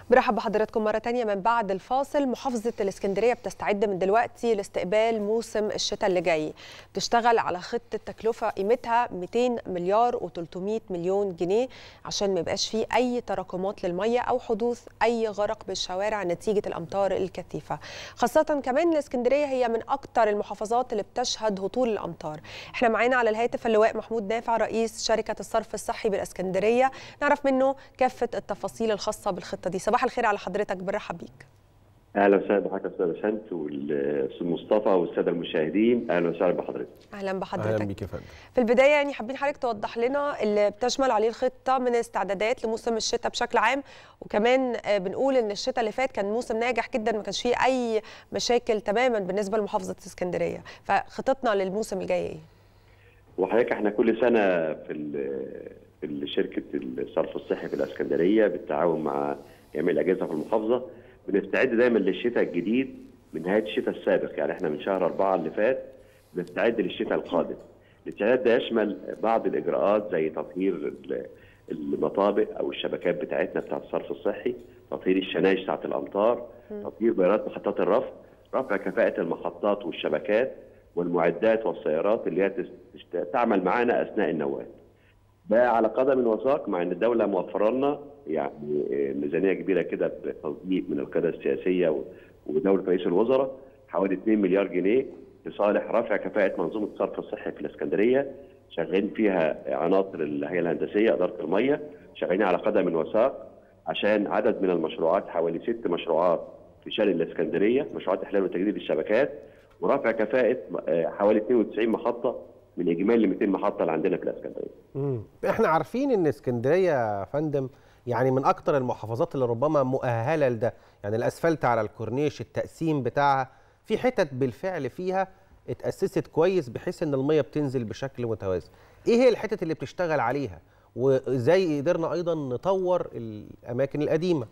برحب بحضراتكم مرة تانية من بعد الفاصل. محافظة الإسكندرية بتستعد من دلوقتي لاستقبال موسم الشتاء اللي جاي. بتشتغل على خطة تكلفة قيمتها 200 مليار و300 مليون جنيه عشان ما يبقاش فيه أي تراكمات للمية أو حدوث أي غرق بالشوارع نتيجة الأمطار الكثيفة. خاصة كمان الإسكندرية هي من أكتر المحافظات اللي بتشهد هطول الأمطار. احنا معانا على الهاتف اللواء محمود نافع رئيس شركة الصرف الصحي بالإسكندرية، نعرف منه كافة التفاصيل الخاصة بالخطة دي. صباح الخير على حضرتك، برحب بيك. اهلا وسهلا بحضرتك استاذ بسنت والاستاذ مصطفى والساده المشاهدين، اهلا وسهلا بحضرتك. اهلا بحضرتك. اهلا بيك يا فندم. في البدايه حابين حضرتك توضح لنا اللي بتشمل عليه الخطه من استعدادات لموسم الشتاء بشكل عام، وكمان بنقول ان الشتاء اللي فات كان موسم ناجح جدا، ما كانش فيه اي مشاكل تماما بالنسبه لمحافظه اسكندريه، فخطتنا للموسم الجاي ايه؟ وحضرتك احنا كل سنه في شركه الصرف الصحي في الاسكندريه بالتعاون مع جميع الاجهزه في المحافظه بنستعد دايما للشتاء الجديد من نهايه الشتاء السابق. يعني احنا من شهر 4 اللي فات بنستعد للشتاء القادم. الاستعداد ده يشمل بعض الاجراءات زي تطهير المطابق او الشبكات بتاعتنا بتاعت الصرف الصحي، تطهير الشنايش بتاعت الامطار، تطهير بيارات محطات الرفع، رفع كفاءه المحطات والشبكات والمعدات والسيارات اللي هي تعمل معانا اثناء النوات. ده على قدم وساق مع ان الدوله موفره لنا يعني ميزانيه كبيره كده بتصديق من القياده السياسيه ودوله رئيس الوزراء حوالي 2 مليار جنيه لصالح رفع كفاءه منظومه الصرف الصحي في الاسكندريه. شغالين فيها عناصر الهيئه الهندسيه اداره الميه، شغالين على قدم وساق عشان عدد من المشروعات، حوالي 6 مشروعات في شرق الاسكندريه، مشروعات احلال وتجديد الشبكات ورفع كفاءه حوالي 92 محطه من اجمالي 200 محطه اللي عندنا في الاسكندريه. احنا عارفين ان اسكندريه يا فندم يعني من اكتر المحافظات اللي ربما مؤهله لده، يعني الاسفلت على الكورنيش التقسيم بتاعها في حتت بالفعل فيها اتاسست كويس بحيث ان الميه بتنزل بشكل متوازي. ايه هي الحتت اللي بتشتغل عليها وازاي قدرنا ايضا نطور الاماكن القديمه؟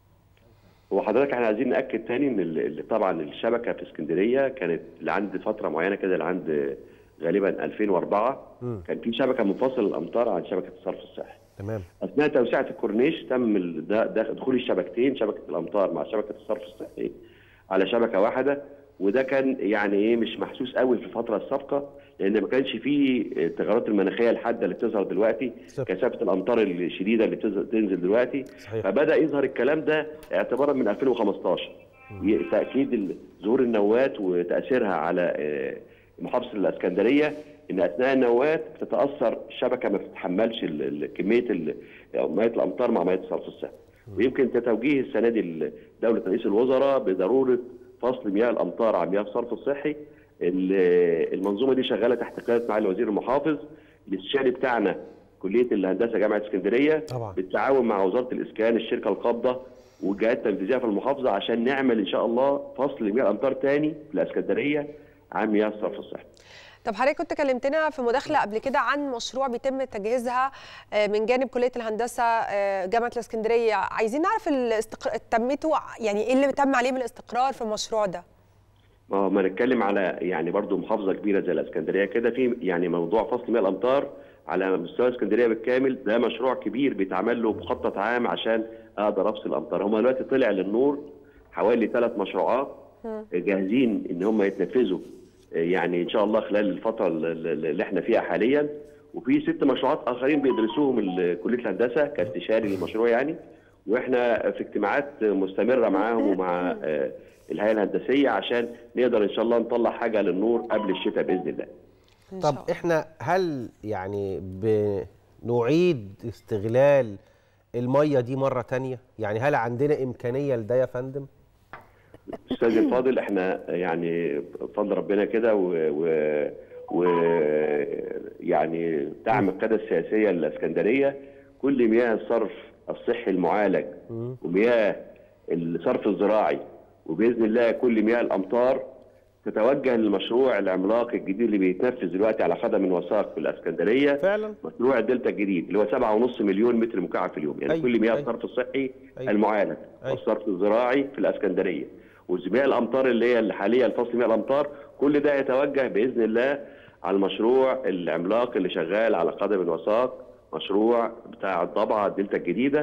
وحضرتك احنا عايزين ناكد تاني ان طبعا الشبكه في اسكندريه كانت لعند فتره معينه كده لعند غالبا 2004 كان في شبكه منفصله للامطار عن شبكه الصرف الصحي. تمام. اثناء توسعه الكورنيش تم دخول الشبكتين، شبكه الامطار مع شبكه الصرف الصحي على شبكه واحده، وده كان يعني ايه مش محسوس قوي في الفتره السابقه لان ما كانش فيه التغيرات المناخيه الحاده اللي بتظهر دلوقتي، كثافه الامطار الشديده اللي تنزل دلوقتي. صحيح. فبدا يظهر الكلام ده اعتبارا من 2015 تاكيد ظهور النوات وتاثيرها على محافظه الاسكندريه، ان اثناء النوات بتتاثر الشبكه ما بتتحملش كميه ميه الامطار مع ميه الصرف الصحي. ويمكن كتوجيه السنه دي دوله رئيس الوزراء بضروره فصل مياه الامطار عن مياه الصرف الصحي. المنظومه دي شغاله تحت قياده معالي وزير المحافظ. الاستشاري بتاعنا كليه الهندسه جامعه اسكندريه طبعا بالتعاون مع وزاره الاسكان الشركه القابضه والجهات التنفيذيه في المحافظه عشان نعمل ان شاء الله فصل مياه الامطار ثاني في الاسكندريه عن مياه الصرف الصحي. طب حضرتك كنت كلمتنا في مداخله قبل كده عن مشروع بيتم تجهيزها من جانب كليه الهندسه جامعه الاسكندريه، عايزين نعرف تمته يعني ايه اللي تم عليه من الاستقرار في المشروع ده؟ ما نتكلم على يعني برضو محافظه كبيره زي الاسكندريه كده، في يعني موضوع فصل مياه الامطار على مستوى اسكندريه بالكامل ده مشروع كبير بيتعمل له مخطط عام عشان اقدر افصل الامطار. هم دلوقتي طلع للنور حوالي 3 مشروعات جاهزين ان هم يتنفذوا يعني ان شاء الله خلال الفتره اللي احنا فيها حاليا، وفي 6 مشروعات اخرين بيدرسوهم كليه الهندسه كاستشاري للمشروع يعني، واحنا في اجتماعات مستمره معاهم ومع الهيئه الهندسيه عشان نقدر ان شاء الله نطلع حاجه للنور قبل الشتاء باذن الله. طب احنا هل يعني بنعيد استغلال الميه دي مره ثانيه؟ يعني هل عندنا امكانيه لده يا فندم؟ استاذ الفاضل احنا يعني بفضل ربنا كده يعني دعم القياده السياسيه للاسكندريه كل مياه الصرف الصحي المعالج ومياه الصرف الزراعي وباذن الله كل مياه الامطار تتوجه للمشروع العملاق الجديد اللي بيتنفذ دلوقتي على قدم وساق في الاسكندريه فعلا، مشروع الدلتا الجديد اللي هو 7.5 مليون متر مكعب في اليوم، يعني كل مياه الصرف الصحي المعالج والصرف الزراعي في الاسكندريه ومياه الامطار اللي هي الحاليه لفصل مياه الامطار، كل ده يتوجه باذن الله على المشروع العملاق اللي شغال على قدم وساق، مشروع بتاع الضبعه الدلتا الجديده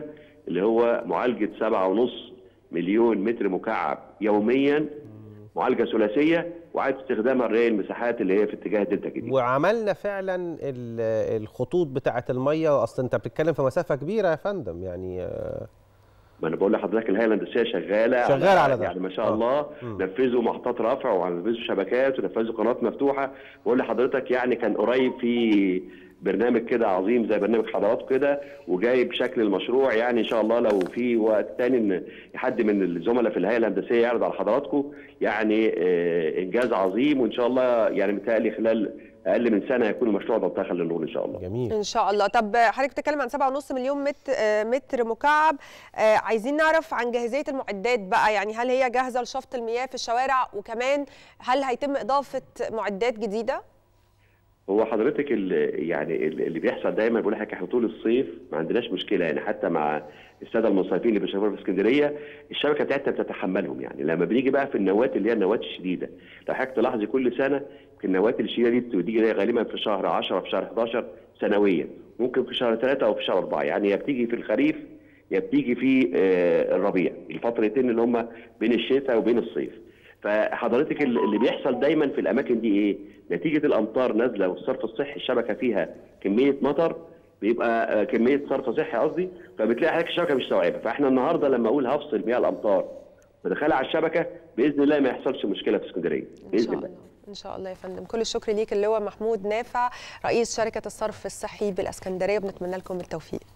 اللي هو معالجه 7.5 مليون متر مكعب يوميا، معالجه ثلاثيه، وعاد استخدامها لري المساحات اللي هي في اتجاه دلتا الجديد. وعملنا فعلا الخطوط بتاعه الميه، اصل انت بتتكلم في مسافه كبيره يا فندم يعني. ما انا بقول لحضرتك الهيئه الهندسيه شغاله على ده يعني ما شاء الله. نفذوا محطات رفع ونفذوا شبكات ونفذوا قنوات مفتوحه. بقول لحضرتك يعني كان قريب في برنامج كده عظيم زي برنامج حضراتكم كده، وجايب شكل المشروع. يعني ان شاء الله لو في وقت تاني ان حد من الزملاء في الهيئه الهندسيه يعرض على حضراتكم يعني انجاز عظيم، وان شاء الله يعني متهيألي خلال اقل من سنه هيكون المشروع ده دخل للنور ان شاء الله. جميل ان شاء الله. طب حضرتك بتتكلم عن 7.5 مليون متر مكعب، عايزين نعرف عن جاهزيه المعدات بقى، يعني هل هي جاهزه لشفط المياه في الشوارع، وكمان هل هيتم اضافه معدات جديده؟ هو حضرتك اللي بيحصل دايما بقول لحضرتك احنا طول الصيف ما عندناش مشكله، يعني حتى مع الساده المصيفين اللي بيشتغلوا في اسكندريه الشبكه بتاعتنا بتتحملهم. يعني لما بنيجي بقى في النوات اللي هي النوات الشديده، لو حضرتك تلاحظي كل سنه النوات الشديده دي بتيجي غالبا في شهر 10 في شهر 11 سنويا، ممكن في شهر 3 او في شهر 4، يعني يا بتيجي في الخريف يا بتيجي في الربيع، الفترتين اللي هم بين الشتاء وبين الصيف. فحضرتك اللي بيحصل دايما في الاماكن دي ايه؟ نتيجه الامطار نازله والصرف الصحي الشبكه فيها كميه مطر، بيبقى كميه صرف صحي قصدي، فبتلاقي حضرتك الشبكه مش مستوعبه. فاحنا النهارده لما اقول هفصل مياه الامطار ودخلها على الشبكه باذن الله ما يحصلش مشكله في اسكندريه باذن الله. ان شاء الله يا فندم. كل الشكر ليك اللواء محمود نافع رئيس شركه الصرف الصحي بالاسكندريه، وبنتمنى لكم التوفيق.